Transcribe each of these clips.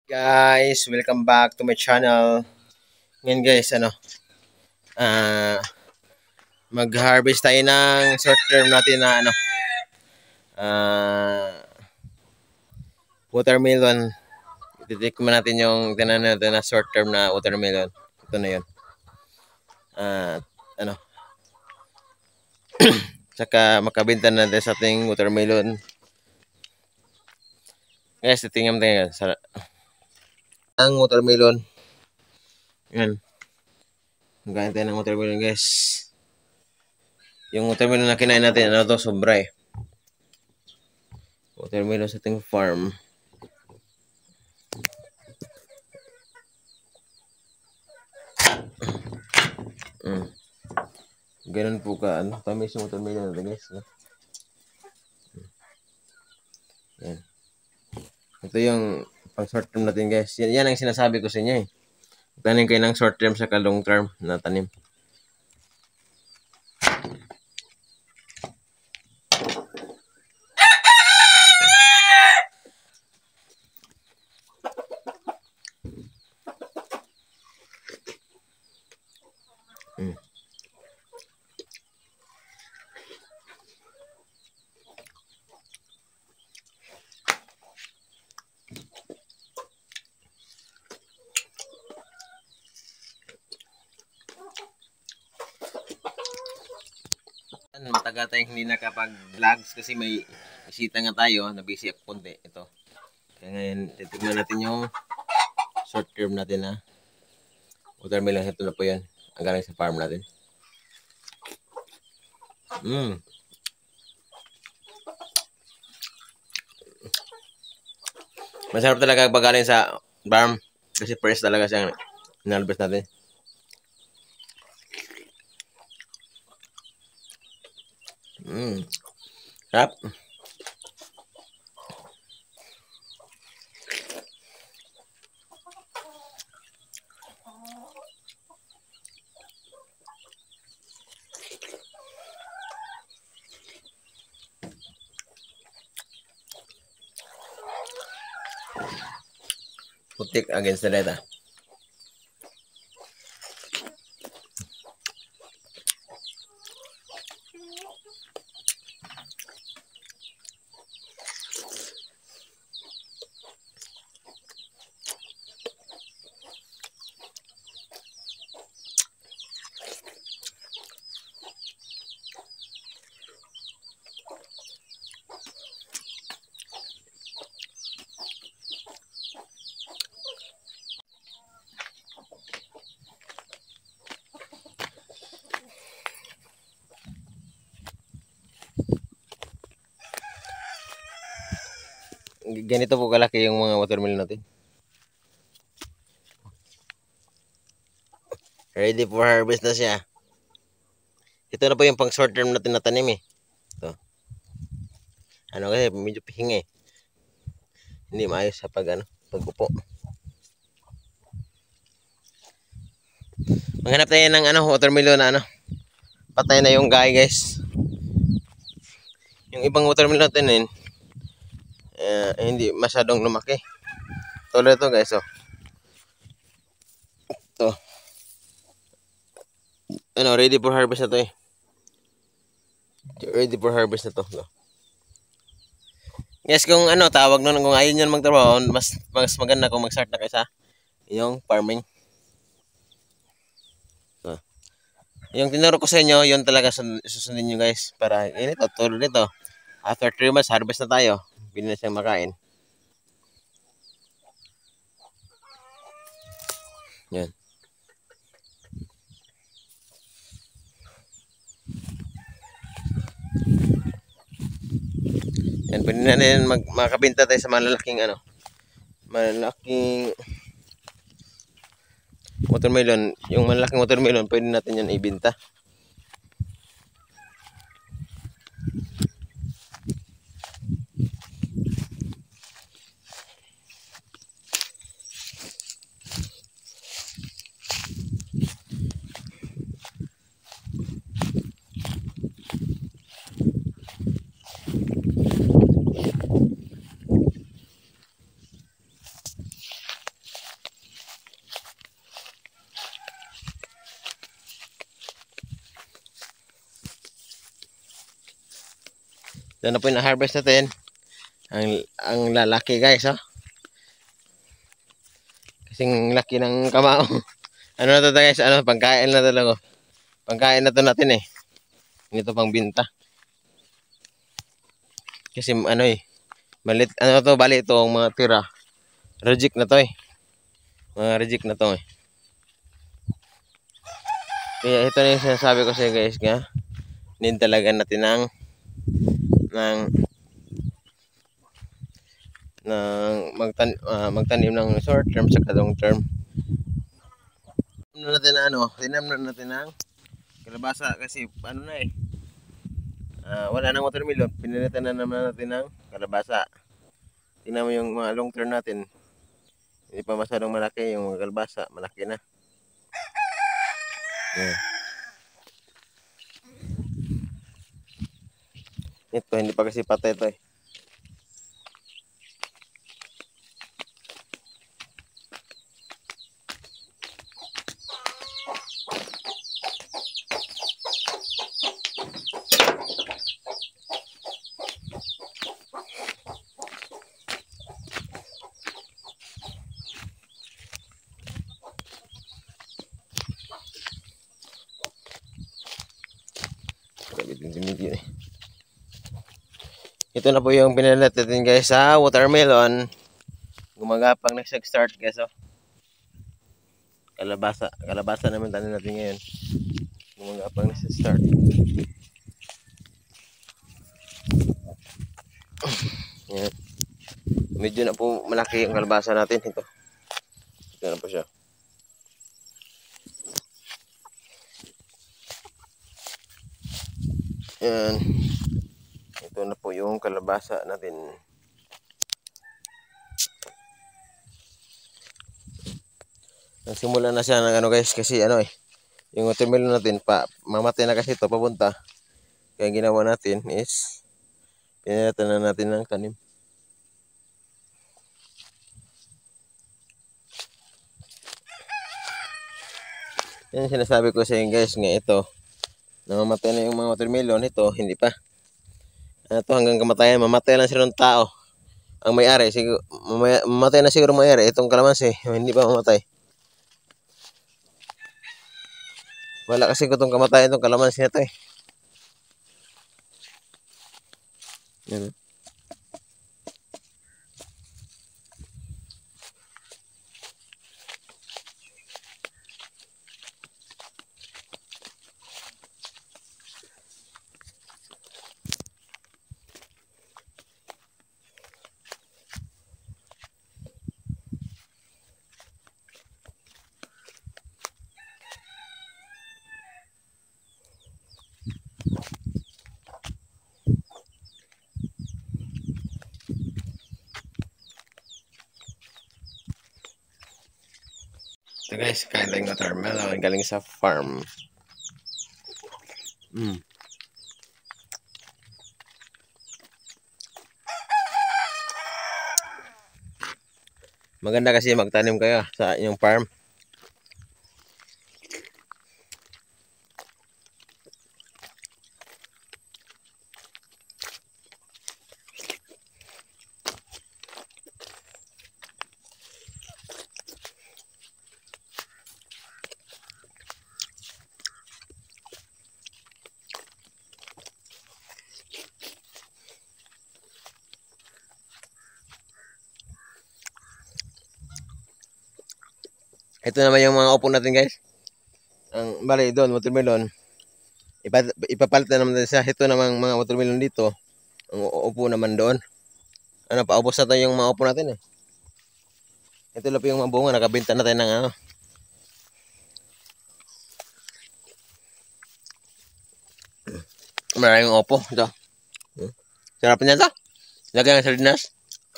Guys, welcome back to my channel. Ngayon guys, mag-harvest tayo ng short term natin na ah, watermelon. Ititikman natin yung tinanan natin na short term na watermelon. Ito na yun. Ah, ano, saka makabenta natin sa ating watermelon. Guys, titingnan tayo sa ang watermelon. Yan. Magkain tayo ng watermelon guys. Yung watermelon na kinain natin, sobra eh. Watermelon sa ating farm. Ganun po ka, tamis yung watermelon natin guys. Yan. Ito yung pang short term natin guys. Yan ang sinasabi ko sa inyo eh. Tanim kayo ng short term sa long term na tanim. Matagal tayong hindi nakapag-vlogs kasi may bisita nga tayo, na-busy ako konti. Ito. Kaya ngayon, titignan natin yung short term natin na watermelon. Ito na po yan. Ang galing sa farm natin. Masarap talaga pag galing sa farm kasi fresh talaga siyang inalbas natin. Sarap. Putik against the letter. Ganito po kalaki yung mga watermelon natin. Ready for harvest na siya. Ito na po yung pang short term natin na tanim eh. Ito. Kasi medyo pihinga eh. Hindi maayos sa pag-upo. Maghanap tayo ng watermelon na patay na yung guy guys. Yung ibang watermelon natin hindi masyadong lumaki. Tulad ito guys Ito. Ready for harvest na to eh. Ready for harvest na to. Yes, kung tawag nun, kung ayaw nyo magtrabaho, mas maganda kung mag-start na kayo sa yung farming. Yung tinuro ko sa inyo, yun talaga susundin nyo guys. Para, ito, tulad nito. After 3 months, harvest na tayo. Pili na siyang makain. Yan. Yan, pwede na rin makabenta tayo sa malalaking malalaking watermelon. Yung malalaking watermelon, pwede natin yan ibenta. Yan na po yung na-harvest natin. Ang lalaki guys, ha. Kasing laki ng kamao. Ano na to guys, ano, pangkain na talaga. Pangkain na to natin eh. Hindi to pang binta. Kasi ano eh, malit, ano to, bali ito, mga tira. Reject na to eh. Mga reject na to eh. Kaya ito na yung sinasabi ko sa guys nga. Need talaga natin magtanim ng short term sa long term. Tinam na natin ang kalabasa kasi ano na eh. Wala nang watermelon, pinilitan na naman natin ng kalabasa. Tingnan mo yung mga long term natin. Hindi pa masyadong malaki yung mga kalabasa, malaki na. Yeah. Ito, hindi pa kasi patay ito eh. Ito na po yung pinalat natin guys sa watermelon. Gumagapang nag-start guys oh. Kalabasa naman tanim natin ngayon. Gumagapang nag-start. Yan. Medyo na po malaki yung kalabasa natin ito. Ito na po siya. Yan. Ito na po yung kalabasa natin. Nagsimula na siya ng ano guys kasi ano eh. Yung watermelon natin mamatay na kasi ito papunta. Kaya ginawa natin is pinalitan na natin ng tanim. Yan sinasabi ko sa inyo guys nga ito. Namamatay na yung mga watermelon. Ito hindi pa. Ano to, hanggang kamatayan. Mamatay lang sila ng tao. Ang may-ari. Mamatay na siguro may-ari. Itong kalamansi. Hindi pa mamatay. Wala kasi kung kamatayan itong kalamansi na ito eh. Yan. Ito guys, kain tayong watermelon galing sa farm. Maganda kasi magtanim kayo sa inyong farm. Ito naman yung mga upo natin guys. Ang bali doon, watermelon. Ipapalit na naman siya. Ito namang mga watermelon dito. Ang upo naman doon. Ano, paubos na tayo yung mga upo natin eh. Ito lang po yung mga bunga. Nakabenta na tayo ng ano. Maraming upo. Ito. Sarap niya ito. Lagyan ng sardinas.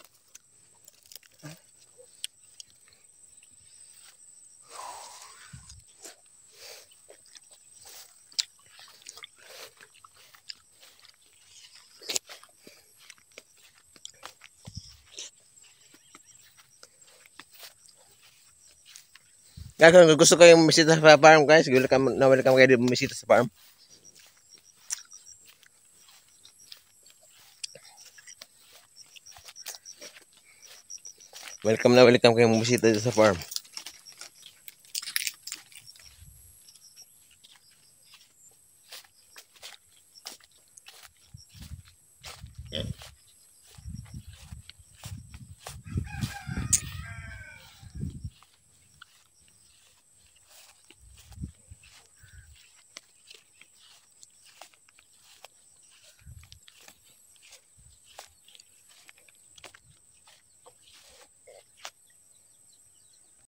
Guys, kung gusto kayong bumisita sa farm guys, welcome kayo bumisita sa farm. Welcome na welcome kayong bumisita sa farm.